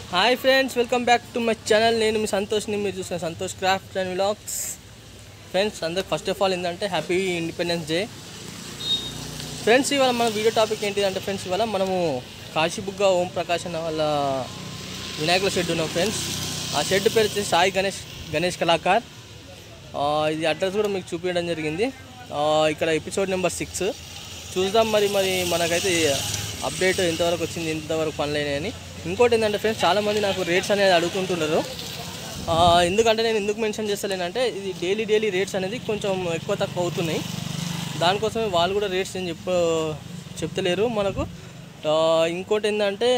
Hi friends, welcome back to my channel. నేను మీ సంతోష్ని. మీరు చూసిన Santosh craft and vlogs. Friends అందరికి ఫస్ట్ ఆఫ్ ఆల్ ఏంటంటే హ్యాపీ ఇండిపెండెన్స్ డే. ఫ్రెండ్స్ ఇవాళ మన వీడియో టాపిక్ ఏంటిదంటే ఫ్రెండ్స్ ఇవాళ మనము కాశీబుగ్గ ఓం ప్రకాష్ అన్న వాళ్ళ వినాయకుల షెడ్ ఉన్నాం ఫ్రెండ్స్. ఆ షెడ్ పేరు వచ్చేసి సాయి గణేష్ కళాకార్. ఇది అడ్రస్ కూడా మీకు చూపించడం జరిగింది. ఇక్కడ ఎపిసోడ్ నెంబర్ 6 చూద్దాం. మరి మనకైతే అప్డేట్ ఎంతవరకు వచ్చింది, ఎంతవరకు పనులైనాయని. ఇంకోటి ఏంటంటే ఫ్రెండ్స్ చాలామంది నాకు రేట్స్ అనేది అడుగుతుంటున్నారు. ఎందుకంటే నేను ఎందుకు మెన్షన్ చేస్తలేనంటే ఇది డైలీ రేట్స్ అనేది కొంచెం ఎక్కువ తక్కువ అవుతున్నాయి. దానికోసమే వాళ్ళు కూడా రేట్స్ ఏం చెప్తలేరు మనకు. ఇంకోటి ఏంటంటే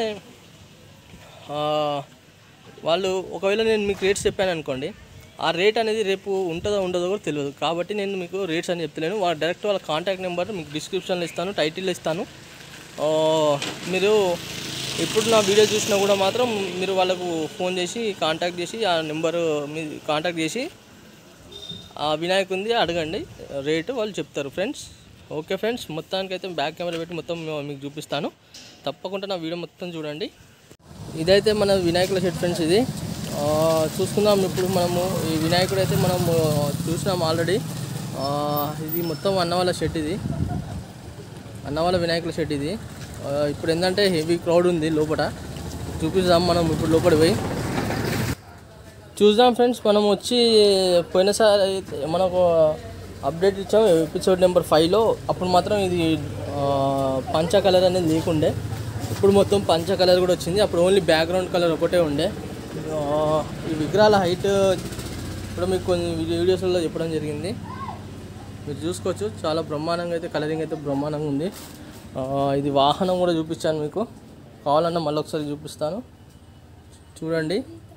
వాళ్ళు ఒకవేళ నేను మీకు రేట్స్ చెప్పాను అనుకోండి, ఆ రేట్ అనేది రేపు ఉంటుందో ఉండదో కూడా తెలియదు. కాబట్టి నేను మీకు రేట్స్ అని చెప్తలేను. డైరెక్ట్ వాళ్ళ కాంటాక్ట్ నెంబర్ మీకు డిస్క్రిప్షన్లో ఇస్తాను, టైటిల్లో ఇస్తాను. మీరు ఇప్పుడు నా వీడియో చూసినా కూడా మాత్రం మీరు వాళ్ళకు ఫోన్ చేసి కాంటాక్ట్ చేసి ఆ నెంబరు మీ కాంటాక్ట్ చేసి ఆ వినాయకుంది అడగండి, రేటు వాళ్ళు చెప్తారు ఫ్రెండ్స్. ఓకే ఫ్రెండ్స్, మొత్తానికైతే బ్యాక్ కెమెరా పెట్టి మొత్తం మీకు చూపిస్తాను. తప్పకుండా నా వీడియో మొత్తం చూడండి. ఇదైతే మన వినాయకుల షెడ్ ఫ్రెండ్స్. ఇది చూసుకుందాం. ఇప్పుడు మనము ఈ వినాయకుడు అయితే మనము చూసినాం ఆల్రెడీ. ఇది మొత్తం అన్నవాళ్ళ షెడ్, ఇది అన్నవాళ్ళ వినాయకుల షెడ్. ఇది ఇప్పుడు ఏంటంటే హెవీ క్రౌడ్ ఉంది లోపల. చూపిద్దాం మనం ఇప్పుడు లోపల పోయి చూద్దాం ఫ్రెండ్స్. మనం వచ్చి పోయినసారి మనకు అప్డేట్ ఇచ్చాం ఎపిసోడ్ నెంబర్ 5లో. అప్పుడు మాత్రం ఇది పంచ కలర్ అనేది లేకుండే. ఇప్పుడు మొత్తం పంచ కలర్ కూడా వచ్చింది. అప్పుడు ఓన్లీ బ్యాక్గ్రౌండ్ కలర్ ఒకటే ఉండే. ఈ విగ్రహాల హైట్ ఇప్పుడు మీకు కొన్ని వీడియోస్లో చెప్పడం జరిగింది, మీరు చూసుకోవచ్చు. చాలా బ్రహ్మాండంగా అయితే కలరింగ్ అయితే బ్రహ్మాండంగా ఉంది. ఇది వాహనం కూడా చూపించాను మీకు, కావాలన్నా మళ్ళీ ఒకసారి చూపిస్తాను చూడండి.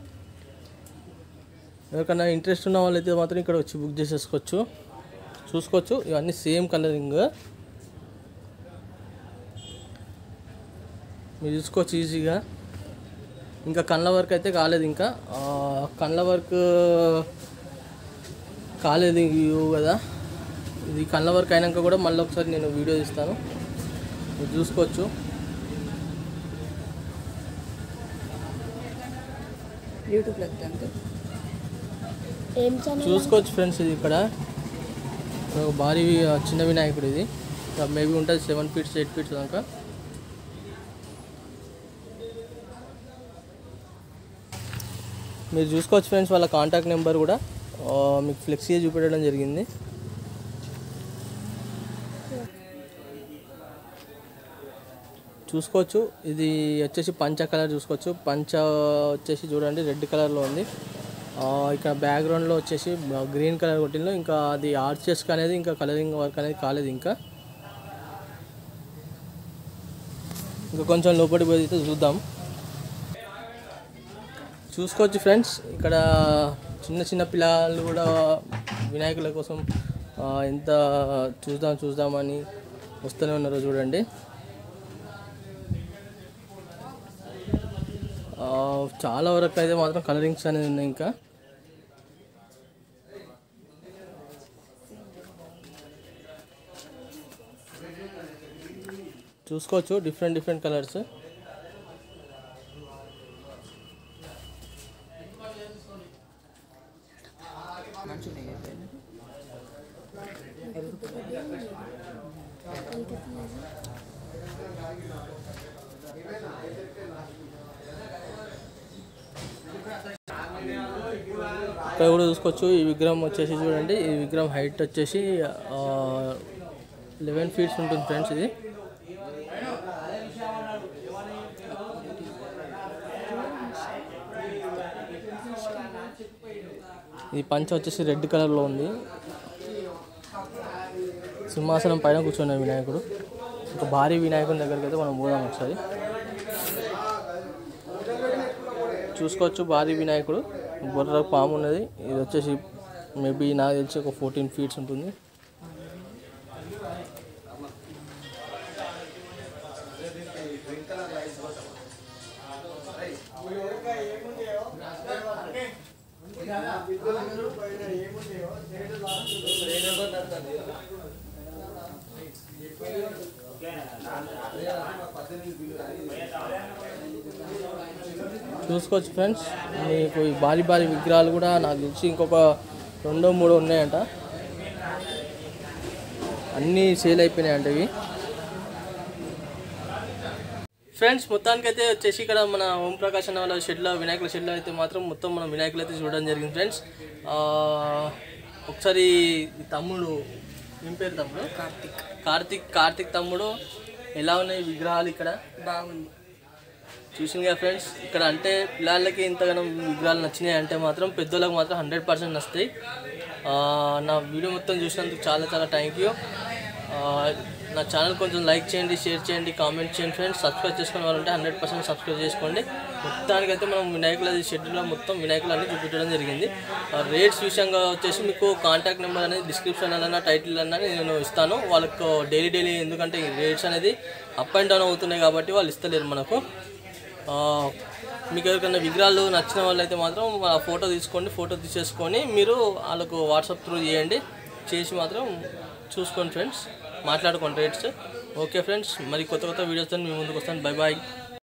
ఎవరికైనా ఇంట్రెస్ట్ ఉన్న వాళ్ళైతే మాత్రం ఇక్కడ వచ్చి బుక్ చేసేసుకోవచ్చు. చూసుకోవచ్చు, ఇవన్నీ సేమ్ కలరింగ్ మీరు చూసుకోవచ్చు ఈజీగా. ఇంకా కళ్ళ వర్క్ అయితే కాలేదు, ఇంకా కళ్ళ వర్క్ కాలేదు కదా. ఇది కళ్ళ వర్క్ అయినాక కూడా మళ్ళీ ఒకసారి నేను వీడియో తీస్తాను, మీరు చూసుకోవచ్చు. చూసుకోవచ్చు ఫ్రెండ్స్. ఇది ఇక్కడ భారీ చిన్న వినాయకుడు. ఇది మేబీ ఉంటుంది 7 feet 8 feet దాకా. మీరు చూసుకోవచ్చు ఫ్రెండ్స్. వాళ్ళ కాంటాక్ట్ నెంబర్ కూడా మీకు ఫ్లెక్సీ చూపెట్టడం జరిగింది. చూసుకోవచ్చు. ఇది వచ్చేసి పంచ కలర్ చూసుకోవచ్చు. పంచ వచ్చేసి చూడండి రెడ్ కలర్లో ఉంది. ఇక్కడ బ్యాక్గ్రౌండ్లో వచ్చేసి గ్రీన్ కలర్ కొట్టిందో. ఇంకా అది ఆర్చెస్ అనేది ఇంకా కలరింగ్ వర్క్ అనేది కాలేదు. ఇంకా కొంచెం లోపలికి పోయి చూద్దాం. చూసుకోవచ్చు ఫ్రెండ్స్. ఇక్కడ చిన్న పిల్లలు కూడా వినాయకుల కోసం ఎంత చూద్దామని వస్తూనే ఉన్నారో చూడండి. చాలా వరకు అయితే మాత్రం కలరింగ్స్ అనేది ఉన్నాయి. ఇంకా చూసుకోవచ్చు డిఫరెంట్ కలర్స్. ఇక్కడ కూడా చూసుకోవచ్చు. ఈ విగ్రహం వచ్చేసి చూడండి, ఈ విగ్రహం హైట్ వచ్చేసి 11 feet ఉంటుంది ఫ్రెండ్స్. ఇది పంచ వచ్చేసి రెడ్ కలర్లో ఉంది. సింహాసనం పైన కూర్చున్న వినాయకుడు. ఇంకా భారీ వినాయకుని దగ్గరికి అయితే మనం పోదాం ఒకసారి. చూసుకోవచ్చు భారీ వినాయకుడు, బొర్ర పాము ఉన్నది. ఇది వచ్చేసి మేబీ నాకు తెలిసి ఒక 14 feet ఉంటుంది. చూసుకోవచ్చు ఫ్రెండ్స్. మీకు ఈ భారీ భారీ విగ్రహాలు కూడా నాకు తెలిసి ఇంకొక 2-3 ఉన్నాయంట. అన్నీ సేల్ అయిపోయినాయంట ఇవి. ఫ్రెండ్స్ మొత్తానికైతే వచ్చేసి ఇక్కడ మన ఓం ప్రకాష్ అన్న వాళ్ళ షెడ్లో, వినాయకుల షెడ్లో అయితే మాత్రం మొత్తం మనం వినాయకులు అయితే చూడడం జరిగింది ఫ్రెండ్స్. ఒకసారి తమ్ముడు, ఏం పేరు తమ్ముడు? కార్తిక్ తమ్ముడు, ఎలా ఉన్నాయి విగ్రహాలు ఇక్కడ? బాగుంది. చూసింది కదా ఫ్రెండ్స్. ఇక్కడ అంటే పిల్లలకి ఇంతగానో విగ్రహాలు నచ్చినాయి అంటే మాత్రం పెద్దోళ్ళకి మాత్రం 100% నస్తాయి. నా వీడియో మొత్తం చూసినందుకు చాలా చాలా థ్యాంక్ యూ. నా ఛానల్ కొంచెం లైక్ చేయండి, షేర్ చేయండి, కామెంట్ చేయండి ఫ్రెండ్స్. సబ్స్క్రైబ్ చేసుకునే వాళ్ళంటే 100% సబ్స్క్రైబ్ చేసుకోండి. మొత్తానికైతే మనం వినాయకుల షెడ్యూల్లో మొత్తం వినాయకులు అన్నీ చూపించడం జరిగింది. రేట్స్ విషయంగా వచ్చేసి మీకు కాంటాక్ట్ నెంబర్ అనేది డిస్క్రిప్షన్ అన్న టైటిల్ అన్న నేను ఇస్తాను. వాళ్ళకు డైలీ ఎందుకంటే రేట్స్ అనేది అప్ అండ్ డౌన్ అవుతున్నాయి కాబట్టి వాళ్ళు ఇస్తలేరు మనకు. మీకు ఎవరికైనా విగ్రహాలు నచ్చిన వాళ్ళైతే మాత్రం ఫోటో తీసుకోండి, ఫోటో తీసేసుకొని మీరు వాళ్ళకు వాట్సాప్ త్రూ చేయండి. చేసి మాత్రం చూసుకోండి ఫ్రెండ్స్, మాట్లాడుకోండి రేట్స్. ఓకే ఫ్రెండ్స్, మరి కొత్త వీడియోస్తో మీ ముందుకు వస్తాను. Bye bye.